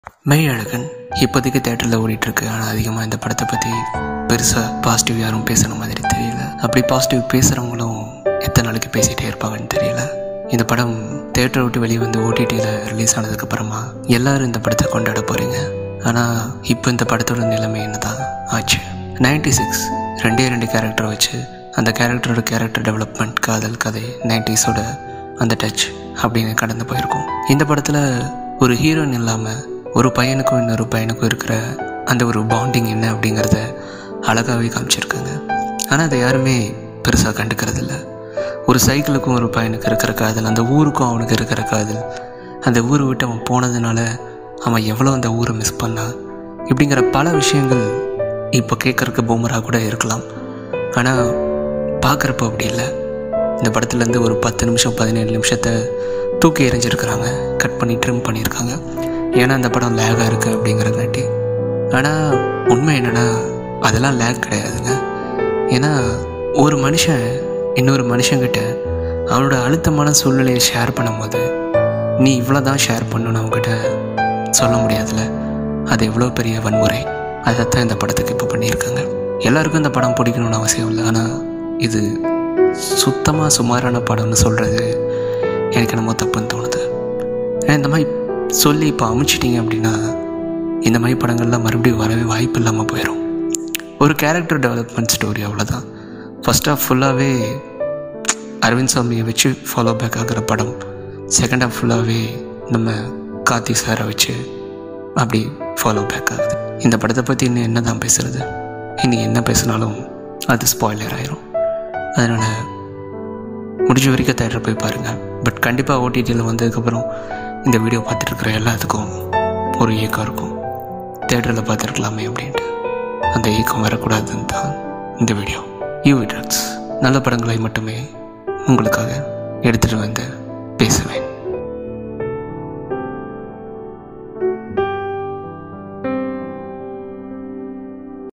மெய்யழகன் இப்போதைக்கு தேட்டரில் ஓடிட்டுருக்கு. ஆனால் அதிகமாக இந்த படத்தை பற்றி பெருசாக பாசிட்டிவ் யாரும் பேசுகிற மாதிரி தெரியல. அப்படி பாசிட்டிவ் பேசுகிறவங்களும் எத்தனை நாளைக்கு பேசிகிட்டே இருப்பாங்கன்னு தெரியல. இந்த படம் தேட்டரை விட்டு வெளியே வந்து ஓடிடியில் ரிலீஸ் ஆனதுக்கப்புறமா எல்லோரும் இந்த படத்தை கொண்டாட போகிறீங்க. ஆனால் இப்போ இந்த படத்தோட நிலைமை என்ன தான் ஆச்சு? 96 ரெண்டு கேரக்டரை வச்சு அந்த கேரக்டர் டெவலப்மெண்ட், காதல் கதை, 90ஸோட அந்த டச் அப்படின்னு கடந்து போயிருக்கோம். இந்த படத்தில் ஒரு ஹீரோயின் இல்லாமல் ஒரு பையனுக்கும் இன்னொரு பையனுக்கும் இருக்கிற அந்த ஒரு பாண்டிங் என்ன அப்படிங்கிறத அழகாகவே காமிச்சிருக்காங்க. ஆனால் அதை யாருமே பெருசாக கண்டுக்கிறதில்ல. ஒரு சைக்கிளுக்கும் ஒரு பையனுக்கு இருக்கிற காதல், அந்த ஊருக்கும் அவனுக்கு இருக்கிற காதல், அந்த ஊரை விட்டு அவன் போனதுனால அவன் எவ்வளோ அந்த ஊரை மிஸ் பண்ணான், இப்படிங்கிற பல விஷயங்கள் இப்போ கேட்குறக்கு பூமராக கூட இருக்கலாம். ஆனால் பார்க்குறப்போ அப்படி இல்லை. இந்த படத்துலேருந்து ஒரு 10 நிமிஷம் 17 நிமிஷத்தை தூக்கி எறிஞ்சிருக்கிறாங்க, கட் பண்ணி ட்ரிம் பண்ணியிருக்காங்க. ஏன்னா அந்த படம் லேகாக இருக்குது அப்படிங்கிறங்காட்டி. ஆனால் உண்மை என்னென்னா அதெல்லாம் லேக் கிடையாதுங்க. ஏன்னா ஒரு மனுஷன் இன்னொரு மனுஷங்கிட்ட அவனோட அழுத்தமான சூழ்நிலையை ஷேர் பண்ணும்போது நீ இவ்வளோ தான் ஷேர் பண்ணணும்னு அவங்ககிட்ட சொல்ல முடியாதுல்ல. அது எவ்வளோ பெரிய வன்முறை. அதைத்தான் இந்த படத்துக்கு இப்போ பண்ணியிருக்காங்க. எல்லாருக்கும் இந்த படம் பிடிக்கணும்னு அவசியம் இல்லை. ஆனால் இது சுத்தமாக சுமாரான படம்னு சொல்கிறது எனக்கு என்னமோ தப்புன்னு தோணுது. இந்த மாதிரி சொல்லி இப்போ அமைச்சிட்டிங்க அப்படின்னா இந்த மாதிரி படங்கள்லாம் மறுபடியும் வரவே வாய்ப்பு இல்லாமல் போயிடும். ஒரு கேரக்டர் டெவலப்மெண்ட் ஸ்டோரி, அவ்வளோதான். ஃபர்ஸ்ட் ஆஃப் ஃபுல்லாகவே அரவிந்த் சாமியை வச்சு ஃபாலோ பேக் ஆகிற படம். செகண்ட் ஆஃப் ஃபுல்லாகவே நம்ம கார்த்தி சாரை வச்சு அப்படி ஃபாலோ பேக் ஆகுது. இந்த படத்தை பற்றி இன்னும் என்ன தான் பேசுகிறது? இனி என்ன பேசினாலும் அது ஸ்பாய்லர் ஆயிரும். அதனால் முடிஞ்ச வரைக்கும் தேட்டர் போய் பாருங்கள். பட் கண்டிப்பாக ஓடிடியில் வந்ததுக்கப்புறம் இந்த வீடியோ பார்த்துட்ருக்குற எல்லாத்துக்கும் ஒரு ஏக்கம் இருக்கும், தேட்டரில் பார்த்துருக்கலாமே அப்படின்ட்டு. அந்த ஏக்கம் வரக்கூடாதுன்னு தான் இந்த வீடியோ. யூவி ட்ரக்ஸ் நல்ல படங்களை மட்டுமே உங்களுக்காக எடுத்துகிட்டு வந்து